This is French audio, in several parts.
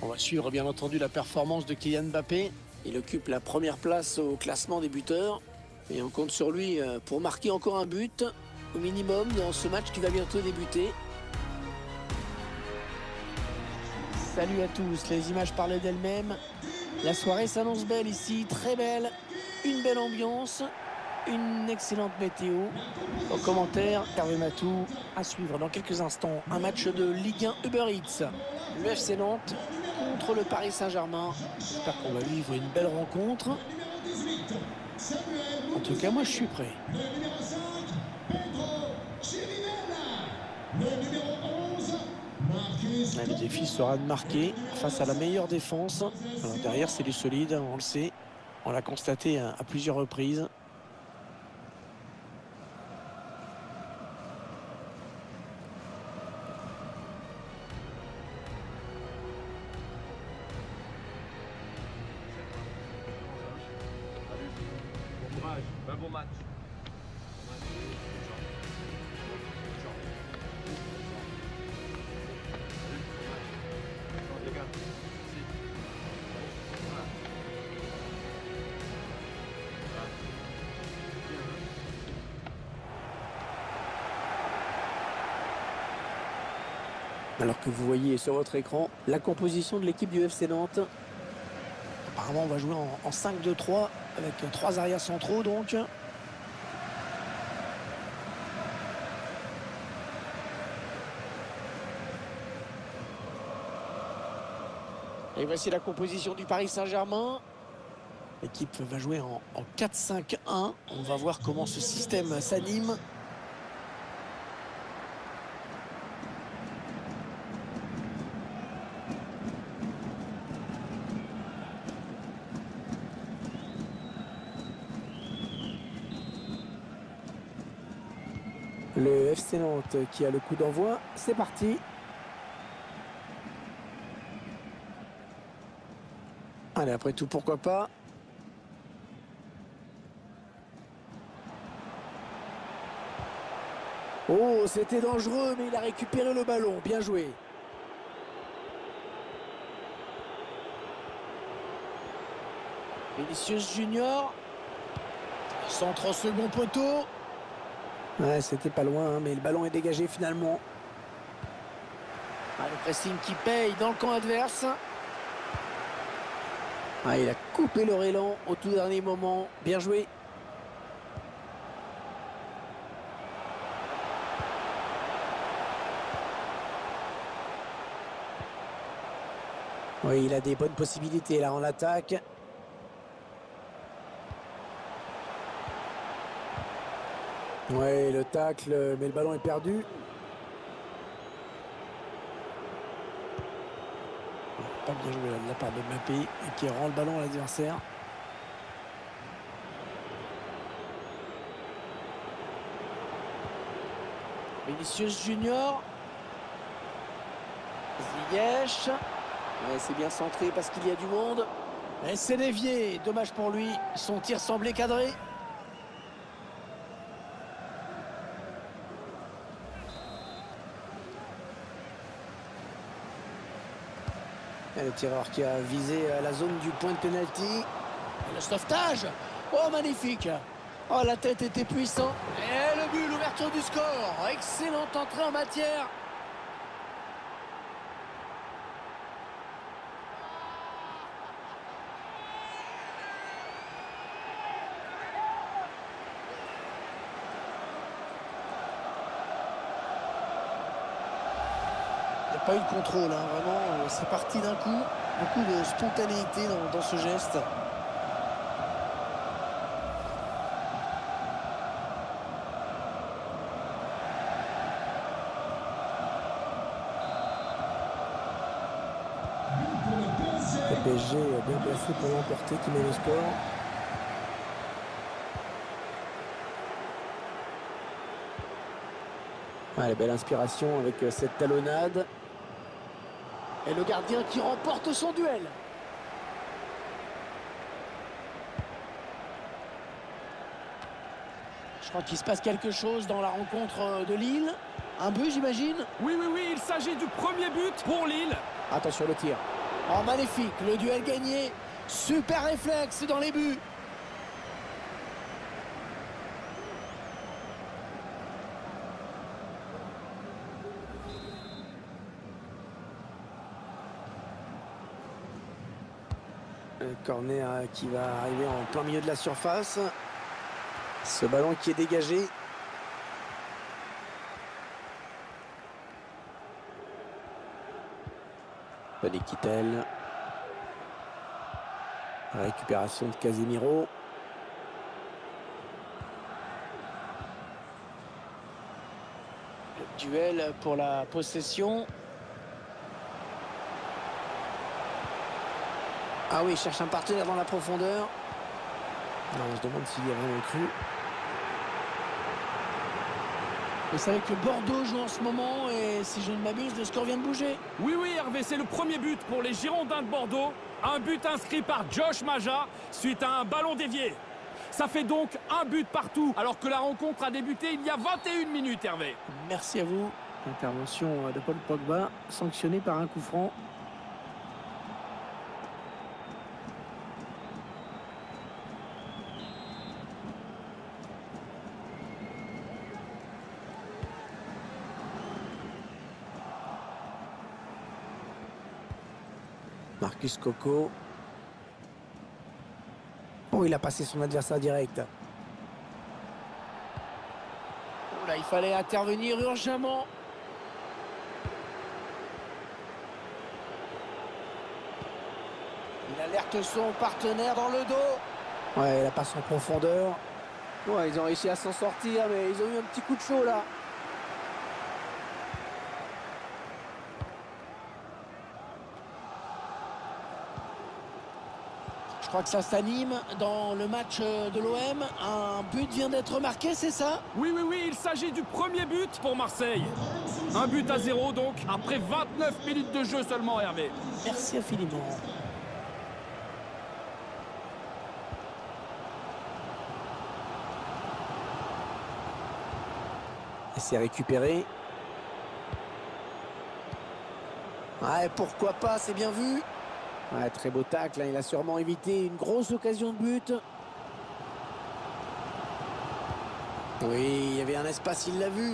On va suivre bien entendu la performance de Kylian Mbappé. Il occupe la première place au classement des buteurs. Et on compte sur lui pour marquer encore un but au minimum dans ce match qui va bientôt débuter. Salut à tous, les images parlaient d'elles-mêmes. La soirée s'annonce belle ici, très belle. Une belle ambiance, une excellente météo. Au commentaire, Hervé Matou, à suivre dans quelques instants un match de Ligue 1 Uber Eats. Le FC Nantes contre le Paris Saint-Germain. J'espère qu'on va vivre une belle rencontre. En tout cas, moi je suis prêt. Le défi sera de marquer face à la meilleure défense. Alors derrière, c'est du solide, on le sait. On l'a constaté à plusieurs reprises. Un bon match. Alors que vous voyez sur votre écran la composition de l'équipe du FC Nantes. Apparemment, on va jouer en 5-2-3 avec 3 arrières centraux donc. Et voici la composition du Paris Saint-Germain. L'équipe va jouer en 4-5-1. On va voir comment ce système s'anime. Le FC Nantes qui a le coup d'envoi, c'est parti. Allez, après tout, pourquoi pas. Oh, c'était dangereux, mais il a récupéré le ballon. Bien joué. Vinicius Junior. Centre au second poteau. Ouais, c'était pas loin, hein, mais le ballon est dégagé finalement. Ah, le pressing qui paye dans le camp adverse. Ah, il a coupé leur élan au tout dernier moment. Bien joué. Oui, il a des bonnes possibilités là en l'attaque. Ouais, le tacle, mais le ballon est perdu. Pas bien joué là, de la part de Mbappé qui rend le ballon à l'adversaire. Vinicius Junior. Ziyech. Ouais, c'est bien centré parce qu'il y a du monde. Et c'est dévié. Dommage pour lui. Son tir semblait cadré. Et le tireur qui a visé la zone du point de pénalty. Et le sauvetage. Oh, magnifique. Oh, la tête était puissante. Et le but, l'ouverture du score. Excellente entrée en matière. Il n'y a pas eu de contrôle, hein, vraiment, c'est parti d'un coup. Beaucoup de spontanéité dans ce geste. Le PSG est bien placé pour l'emporter, qui met le score. Allez, belle inspiration avec cette talonnade. Et le gardien qui remporte son duel. Je crois qu'il se passe quelque chose dans la rencontre de Lille. Un but, j'imagine. Oui, il s'agit du premier but pour Lille. Attention le tir. Oh, magnifique, le duel gagné. Super réflexe dans les buts. Un corner qui va arriver en plein milieu de la surface. Ce ballon qui est dégagé. Tony Kittel. Récupération de Casemiro. Le duel pour la possession. Ah oui, il cherche un partenaire dans la profondeur. Non, on se demande s'il y a vraiment cru. Vous savez que Bordeaux joue en ce moment et si je ne m'abuse, le score vient de bouger. Oui, oui, Hervé, c'est le premier but pour les Girondins de Bordeaux. Un but inscrit par Josh Maja suite à un ballon dévié. Ça fait donc un but partout alors que la rencontre a débuté il y a 21 minutes, Hervé. Merci à vous. Intervention de Paul Pogba, sanctionné par un coup franc. Marcus Coco. Oh, il a passé son adversaire direct. Oh là, il fallait intervenir urgemment. Il alerte son partenaire dans le dos. Ouais, la passe en profondeur. Ouais, ils ont réussi à s'en sortir, mais ils ont eu un petit coup de chaud là. Je crois que ça s'anime dans le match de l'OM. Un but vient d'être marqué, c'est ça? Oui, oui, oui, il s'agit du premier but pour Marseille. Un but à 0 donc, après 29 minutes de jeu seulement, Hervé. Merci infiniment. Et c'est récupéré. Ouais, pourquoi pas, c'est bien vu. Ouais, très beau tacle, hein. Il a sûrement évité une grosse occasion de but. Oui, il y avait un espace, il l'a vu.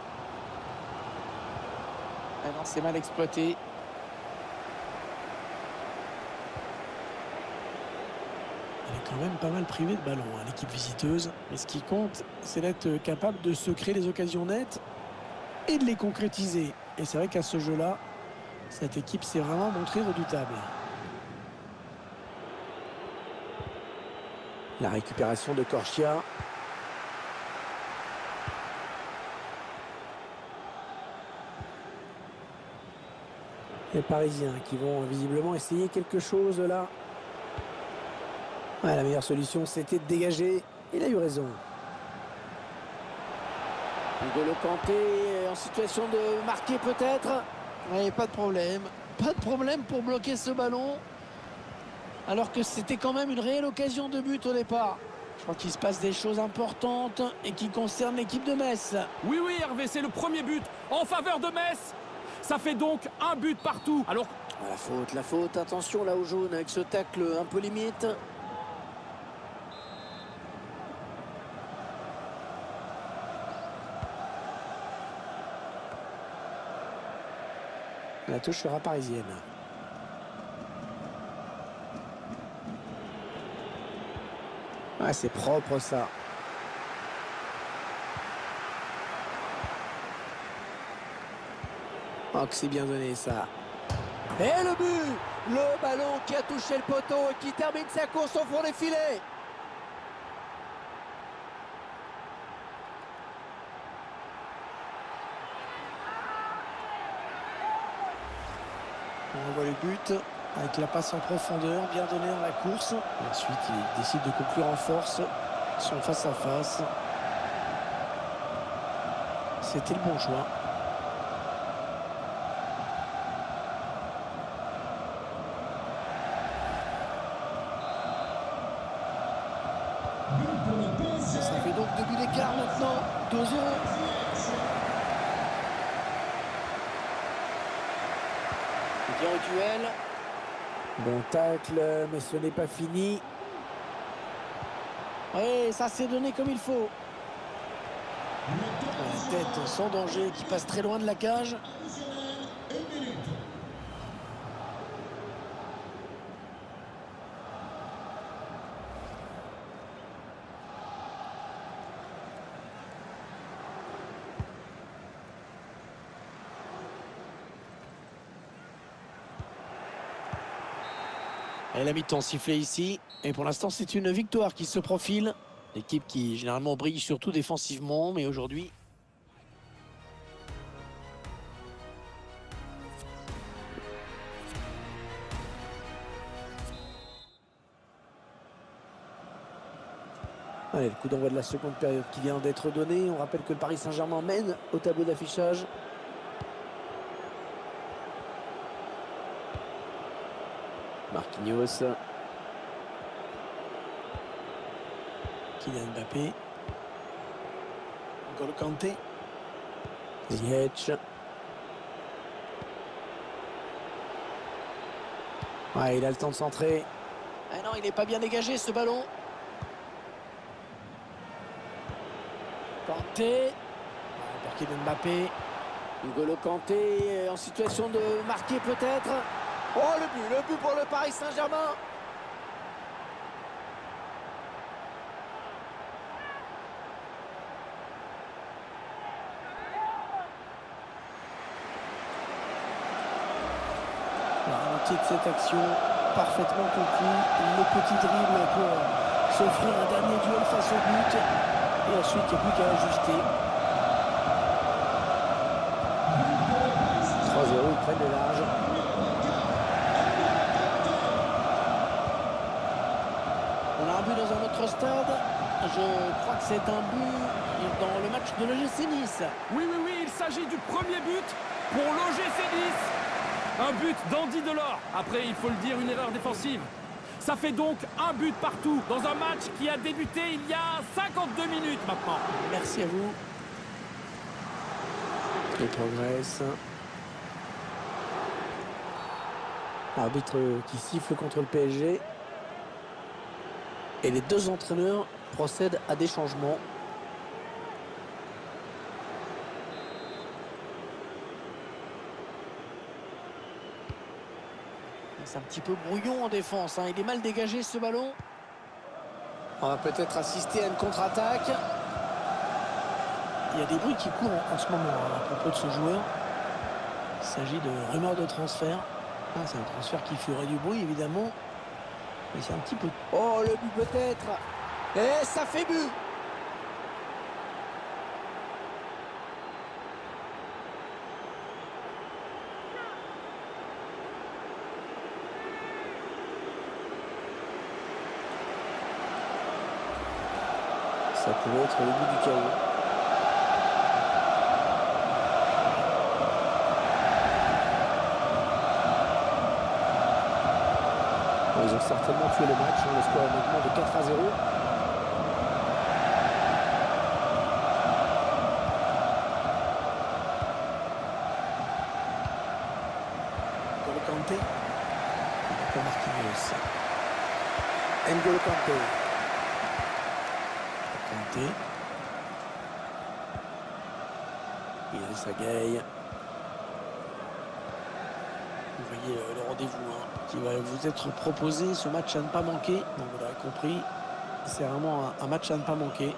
Ah non, c'est mal exploité. Elle est quand même pas mal privée de ballon, hein, l'équipe visiteuse. Mais ce qui compte, c'est d'être capable de se créer les occasions nettes et de les concrétiser. Et c'est vrai qu'à ce jeu-là, cette équipe s'est vraiment montrée redoutable. La récupération de Corchia. Les Parisiens qui vont visiblement essayer quelque chose là. Ouais, la meilleure solution, c'était de dégager. Il a eu raison. N'Golo Kanté en situation de marquer peut-être. Oui, pas de problème. Pas de problème pour bloquer ce ballon. Alors que c'était quand même une réelle occasion de but au départ. Je crois qu'il se passe des choses importantes et qui concernent l'équipe de Metz. Oui, oui, Hervé, c'est le premier but en faveur de Metz. Ça fait donc un but partout. Alors, La faute. Attention là au jaune avec ce tacle un peu limite. La touche sera parisienne. Ah, c'est propre ça. Oh, que c'est bien donné ça. Et le but! Le ballon qui a touché le poteau et qui termine sa course au fond des filets. On voit le but avec la passe en profondeur, bien donné dans la course. Et ensuite, il décide de conclure en force son face-à-face. C'était le bon choix. Ça fait donc 2 buts d'écart maintenant. 2-0. Bien au duel. Bon tacle, mais ce n'est pas fini. Oui, ça s'est donné comme il faut. La tête sans danger qui passe très loin de la cage. Et la mi-temps sifflée ici. Et pour l'instant, c'est une victoire qui se profile. L'équipe qui généralement brille surtout défensivement, mais aujourd'hui... Allez, le coup d'envoi de la seconde période qui vient d'être donné. On rappelle que le Paris Saint-Germain mène au tableau d'affichage. Marquinhos. Kylian Mbappé. N'Golo Kanté. Ziyech. Ouais, il a le temps de centrer. Ah non, il n'est pas bien dégagé ce ballon. Kanté. Pour Kylian Mbappé. N'Golo Kanté en situation de marquer peut-être. Oh, le but pour le Paris Saint-Germain. Le ralenti de cette action, parfaitement conclu. Le petit dribble pour s'offrir un dernier duel face au but. Et ensuite, il n'y a plus qu'à ajuster. 3-0, ils prennent le large. On a un but dans un autre stade. Je crois que c'est un but dans le match de l'OGC Nice. Oui, il s'agit du premier but pour l'OGC Nice. Un but d'Andy Delors. Après, il faut le dire, une erreur défensive. Ça fait donc un but partout dans un match qui a débuté il y a 52 minutes maintenant. Merci à vous. Il progresse. Arbitre qui siffle contre le PSG. Et les deux entraîneurs procèdent à des changements. C'est un petit peu brouillon en défense, hein. Il est mal dégagé ce ballon. On va peut-être assister à une contre-attaque. Il y a des bruits qui courent en ce moment à propos de ce joueur. Il s'agit de rumeurs de transfert. Ah, c'est un transfert qui ferait du bruit évidemment. Mais c'est un petit peu... Oh, le but peut-être. Et ça fait but. Ça pourrait être le but du chaos. Ils ont certainement tué le match. Le score est maintenant de 4-0. N'Golo Kanté. Pour Marquinhos. N'Golo Kanté. Kanté. Il s'agaille. Vous voyez le rendez-vous qui va vous être proposé, ce match à ne pas manquer. Donc vous l'avez compris, c'est vraiment un match à ne pas manquer.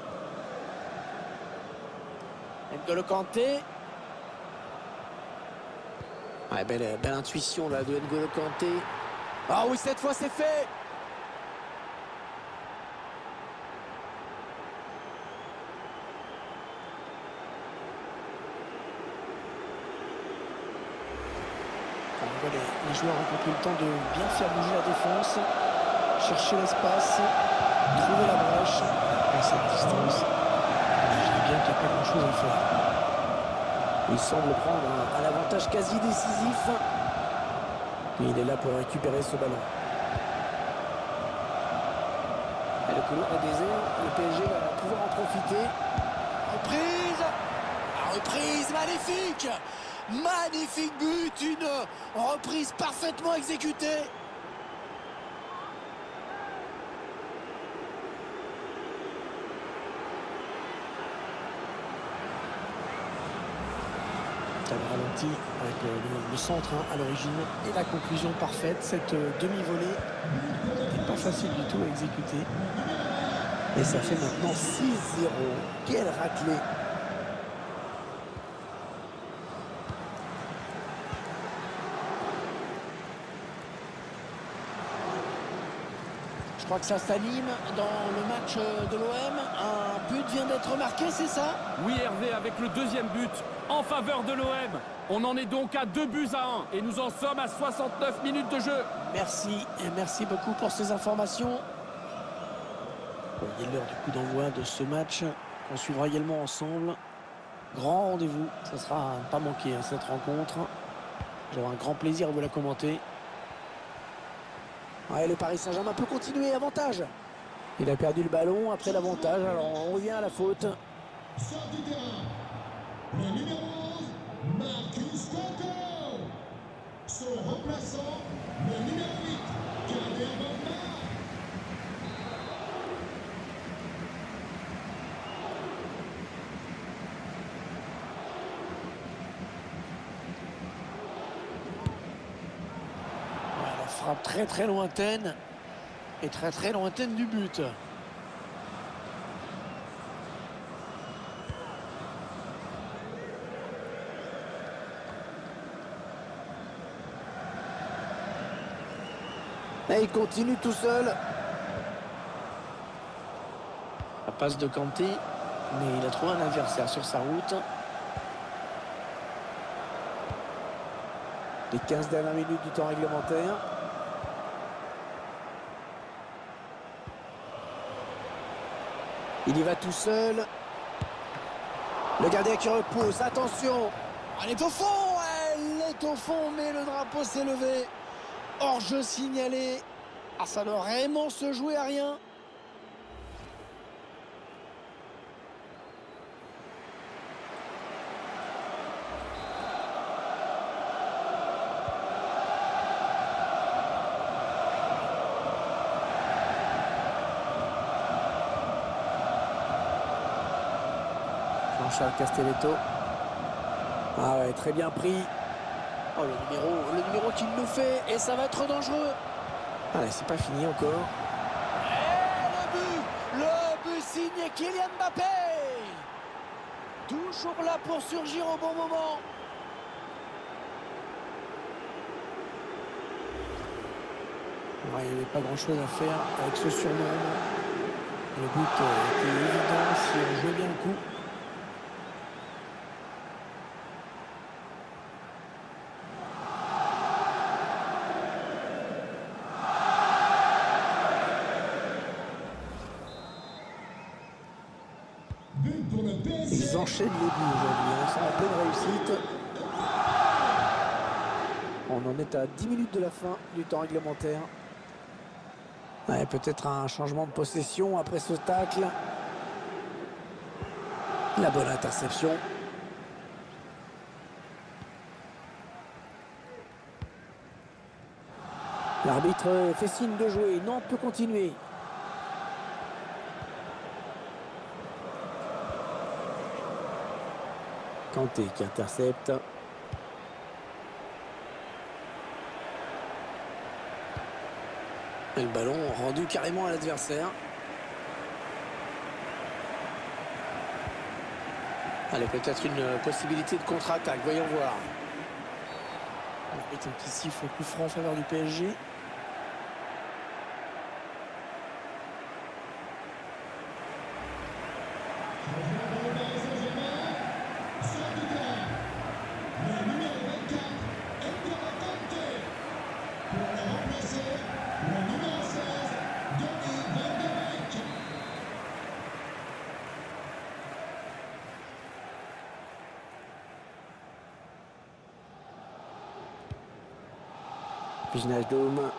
N'Golo Kanté. Ouais, belle intuition là de N'Golo Kanté. Ah oui, cette fois c'est fait. Les joueurs ont pris le temps de bien faire bouger la défense, chercher l'espace, trouver la brèche. À cette distance, je dis bien qu'il n'y a pas grand-chose à faire. Il semble prendre un avantage quasi décisif. Et il est là pour récupérer ce ballon. Et le couloir est désert, le PSG va pouvoir en profiter. Reprise. La reprise magnifique. Magnifique but, une reprise parfaitement exécutée. juste à le ralenti avec le centre à l'origine et la conclusion parfaite. Cette demi-volée n'est pas facile du tout à exécuter. Et ça fait maintenant 6-0. Quelle raclée! Je crois que ça s'anime dans le match de l'OM. Un but vient d'être marqué, c'est ça? Oui, Hervé, avec le deuxième but en faveur de l'OM. On en est donc à 2-1 et nous en sommes à 69 minutes de jeu. Merci, et merci beaucoup pour ces informations. Bon, il est l'heure du coup d'envoi de ce match qu'on suivra également ensemble. Grand rendez-vous, ça sera à ne pas manquer cette rencontre. J'aurai un grand plaisir à vous la commenter. Ouais, le Paris Saint-Germain peut continuer, avantage. Il a perdu le ballon après l'avantage, alors on revient à la faute. Sort du terrain. Le numéro 11, Marcus Coco. Son remplaçant, le numéro 8, Kader Bamba. Frappe très lointaine et très lointaine du but. Et il continue tout seul. La passe de Kanté, mais il a trouvé un adversaire sur sa route. Les 15 dernières minutes du temps réglementaire. Il y va tout seul. Le gardien qui repousse. Attention. Elle est au fond. Elle est au fond, mais le drapeau s'est levé. Hors-jeu signalé. Ah, ça doit vraiment se jouer à rien. Jean-Charles Castelletto. Ah ouais, très bien pris. Oh, le numéro qui le fait. Et ça va être dangereux. Allez, c'est pas fini encore. Et le but signé Kylian Mbappé. Toujours là pour surgir au bon moment. Ouais, il n'y avait pas grand-chose à faire avec ce surnom. Le but était évident si on jouait bien le coup. Ils enchaînent les buts aujourd'hui, ils sont en pleine réussite. On en est à 10 minutes de la fin du temps réglementaire. Ouais, peut-être un changement de possession après ce tacle. La bonne interception. L'arbitre fait signe de jouer. Nantes peut continuer. Kanté qui intercepte. Et le ballon rendu carrément à l'adversaire. Allez, peut-être une possibilité de contre-attaque. Voyons voir. Un petit siffle coup franc en faveur du PSG. Wijnaldum.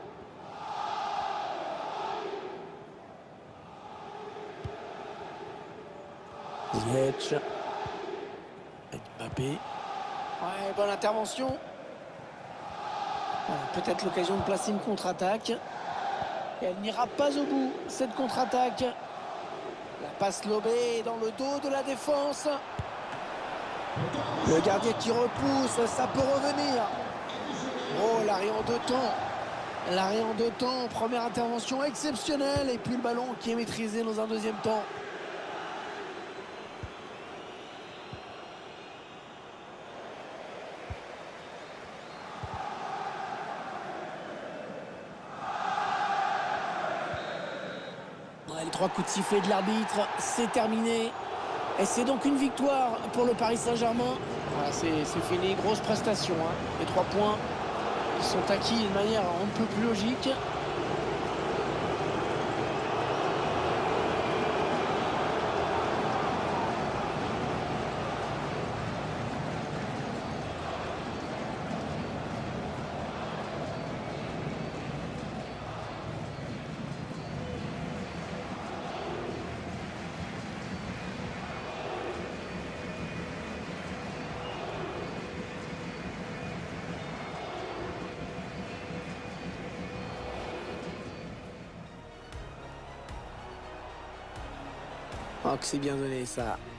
Ziyech. Mbappé. Ouais, bonne intervention. Peut-être l'occasion de placer une contre-attaque. Et elle n'ira pas au bout, cette contre-attaque. La passe lobée dans le dos de la défense. Le gardien qui repousse, ça peut revenir. Oh, l'arrêt en 2 temps. L'arrêt en 2 temps, première intervention exceptionnelle. Et puis le ballon qui est maîtrisé dans un deuxième temps. Ouais, les 3 coups de sifflet de l'arbitre, c'est terminé. Et c'est donc une victoire pour le Paris Saint-Germain. Voilà, c'est fini, grosse prestation. Hein. Les 3 points qui sont acquis de manière un peu plus logique. Oh, que c'est bien donné ça.